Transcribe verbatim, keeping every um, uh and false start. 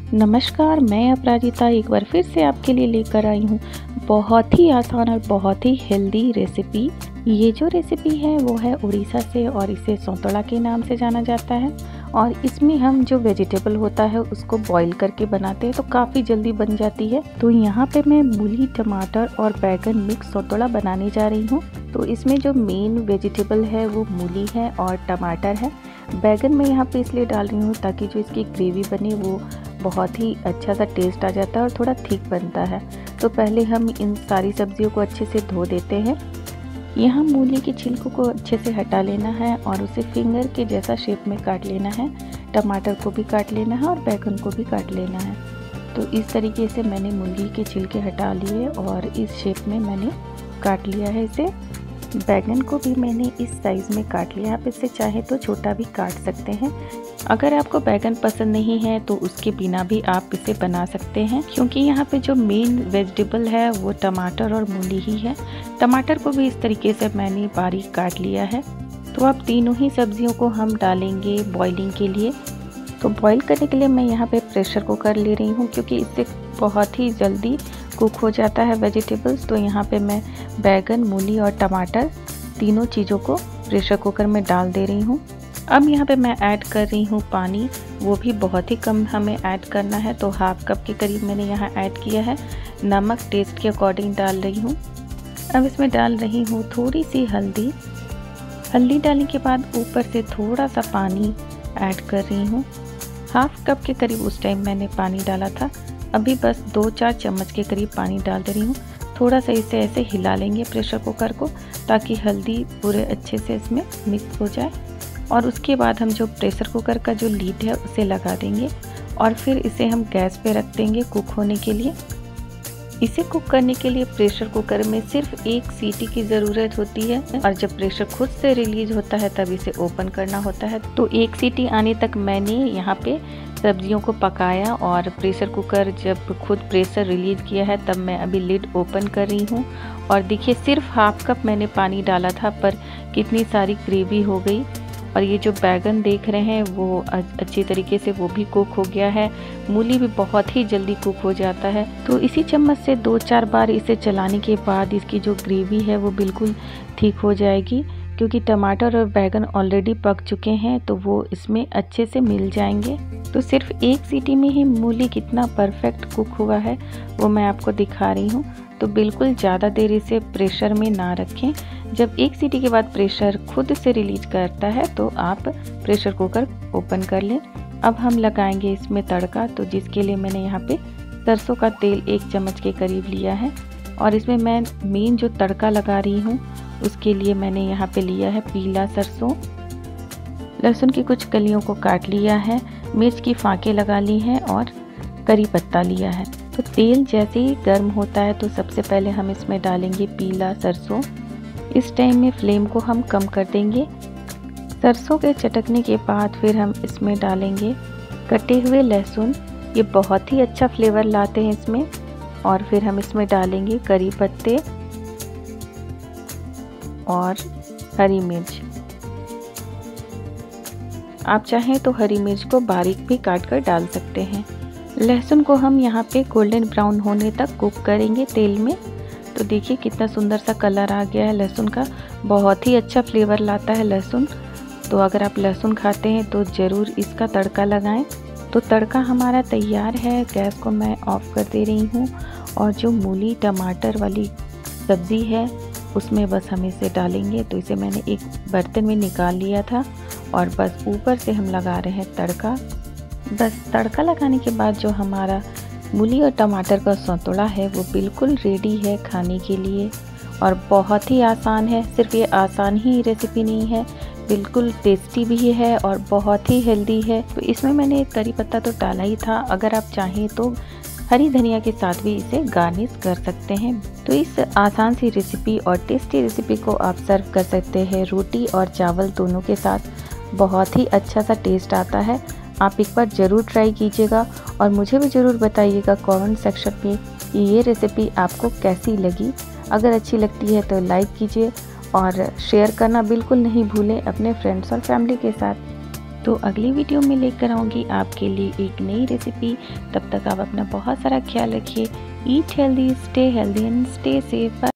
नमस्कार, मैं अपराजिता एक बार फिर से आपके लिए लेकर आई हूँ बहुत ही आसान और बहुत ही हेल्दी रेसिपी। ये जो रेसिपी है वो है उड़ीसा से और इसे सौंतड़ा के नाम से जाना जाता है। और इसमें हम जो वेजिटेबल होता है उसको बॉईल करके बनाते हैं तो काफ़ी जल्दी बन जाती है। तो यहाँ पे मैं मूली, टमाटर और बैगन मिक्स सौंतड़ा बनाने जा रही हूँ। तो इसमें जो मेन वेजिटेबल है वो मूली है और टमाटर है। बैगन मैं यहाँ पे इसलिए डाल रही हूँ ताकि जो इसकी ग्रेवी बने वो बहुत ही अच्छा सा टेस्ट आ जाता है और थोड़ा थिक बनता है। तो पहले हम इन सारी सब्जियों को अच्छे से धो देते हैं। यहाँ मूली की छिलकों को अच्छे से हटा लेना है और उसे फिंगर के जैसा शेप में काट लेना है। टमाटर को भी काट लेना है और बैगन को भी काट लेना है। तो इस तरीके से मैंने मूली के छिलके हटा लिए और इस शेप में मैंने काट लिया है इसे। बैगन को भी मैंने इस साइज़ में काट लिया। आप इससे चाहे तो छोटा भी काट सकते हैं। अगर आपको बैगन पसंद नहीं है तो उसके बिना भी आप इसे बना सकते हैं, क्योंकि यहाँ पे जो मेन वेजिटेबल है वो टमाटर और मूली ही है। टमाटर को भी इस तरीके से मैंने बारीक काट लिया है। तो अब तीनों ही सब्जियों को हम डालेंगे बॉइलिंग के लिए। तो बॉईल करने के लिए मैं यहाँ पे प्रेशर कुकर ले रही हूँ, क्योंकि इससे बहुत ही जल्दी कुक हो जाता है वेजिटेबल्स। तो यहाँ पे मैं बैगन, मूली और टमाटर तीनों चीज़ों को प्रेशर कुकर में डाल दे रही हूँ। अब यहाँ पे मैं ऐड कर रही हूँ पानी, वो भी बहुत ही कम हमें ऐड करना है। तो हाफ कप के करीब मैंने यहाँ ऐड किया है। नमक टेस्ट के अकॉर्डिंग डाल रही हूँ। अब इसमें डाल रही हूँ थोड़ी सी हल्दी। हल्दी डालने के बाद ऊपर से थोड़ा सा पानी ऐड कर रही हूँ। हाफ कप के करीब उस टाइम मैंने पानी डाला था। अभी बस दो चार चम्मच के करीब पानी डाल दे रही हूँ। थोड़ा सा इसे ऐसे हिला लेंगे प्रेशर कुकर को, ताकि हल्दी पूरे अच्छे से इसमें मिक्स हो जाए। और उसके बाद हम जो प्रेशर कुकर का जो लीड है उसे लगा देंगे और फिर इसे हम गैस पे रख देंगे कुक होने के लिए। इसे कुक करने के लिए प्रेशर कुकर में सिर्फ एक सीटी की ज़रूरत होती है और जब प्रेशर खुद से रिलीज होता है तब इसे ओपन करना होता है। तो एक सीटी आने तक मैंने यहाँ पे सब्जियों को पकाया और प्रेशर कुकर जब खुद प्रेशर रिलीज किया है तब मैं अभी लिड ओपन कर रही हूँ। और देखिए, सिर्फ हाफ कप मैंने पानी डाला था पर कितनी सारी ग्रेवी हो गई। और ये जो बैगन देख रहे हैं वो अच्छी तरीके से वो भी कुक हो गया है। मूली भी बहुत ही जल्दी कुक हो जाता है। तो इसी चम्मच से दो चार बार इसे चलाने के बाद इसकी जो ग्रेवी है वो बिल्कुल ठीक हो जाएगी, क्योंकि टमाटर और बैगन ऑलरेडी पक चुके हैं तो वो इसमें अच्छे से मिल जाएंगे। तो सिर्फ एक सीटी में ही मूली कितना परफेक्ट कुक हुआ है वो मैं आपको दिखा रही हूँ। तो बिल्कुल ज़्यादा देर इसे प्रेशर में ना रखें। जब एक सीटी के बाद प्रेशर खुद से रिलीज करता है तो आप प्रेशर कुकर ओपन कर लें। अब हम लगाएंगे इसमें तड़का, तो जिसके लिए मैंने यहाँ पे सरसों का तेल एक चम्मच के करीब लिया है। और इसमें मैं मेन जो तड़का लगा रही हूँ उसके लिए मैंने यहाँ पे लिया है पीला सरसों। लहसुन की कुछ कलियों को काट लिया है, मिर्च की फाँकें लगा ली हैं और करी पत्ता लिया है। तो तेल जैसे ही गर्म होता है तो सबसे पहले हम इसमें डालेंगे पीला सरसों। इस टाइम में फ्लेम को हम कम कर देंगे। सरसों के चटकने के बाद फिर हम इसमें डालेंगे कटे हुए लहसुन। ये बहुत ही अच्छा फ्लेवर लाते हैं इसमें। और फिर हम इसमें डालेंगे करी पत्ते और हरी मिर्च। आप चाहें तो हरी मिर्च को बारीक भी काट कर डाल सकते हैं। लहसुन को हम यहाँ पे गोल्डन ब्राउन होने तक कुक करेंगे तेल में। तो देखिए कितना सुंदर सा कलर आ गया है लहसुन का। बहुत ही अच्छा फ्लेवर लाता है लहसुन। तो अगर आप लहसुन खाते हैं तो ज़रूर इसका तड़का लगाएं। तो तड़का हमारा तैयार है। गैस को मैं ऑफ़ कर दे रही हूँ और जो मूली टमाटर वाली सब्ज़ी है उसमें बस हम इसे डालेंगे। तो इसे मैंने एक बर्तन में निकाल लिया था और बस ऊपर से हम लगा रहे हैं तड़का। बस तड़का लगाने के बाद जो हमारा मूली और टमाटर का सौंतड़ा है वो बिल्कुल रेडी है खाने के लिए। और बहुत ही आसान है। सिर्फ ये आसान ही रेसिपी नहीं है, बिल्कुल टेस्टी भी है और बहुत ही हेल्दी है। तो इसमें मैंने करी पत्ता तो डाला ही था। अगर आप चाहें तो हरी धनिया के साथ भी इसे गार्निश कर सकते हैं। तो इस आसान सी रेसिपी और टेस्टी रेसिपी को आप सर्व कर सकते हैं रोटी और चावल दोनों के साथ। बहुत ही अच्छा सा टेस्ट आता है। आप एक बार ज़रूर ट्राई कीजिएगा और मुझे भी ज़रूर बताइएगा कमेंट सेक्शन में कि ये रेसिपी आपको कैसी लगी। अगर अच्छी लगती है तो लाइक कीजिए और शेयर करना बिल्कुल नहीं भूलें अपने फ्रेंड्स और फैमिली के साथ। तो अगली वीडियो में लेकर आऊँगी आपके लिए एक नई रेसिपी। तब तक आप अपना बहुत सारा ख्याल रखिए। Eat healthy, stay healthy and stay safe.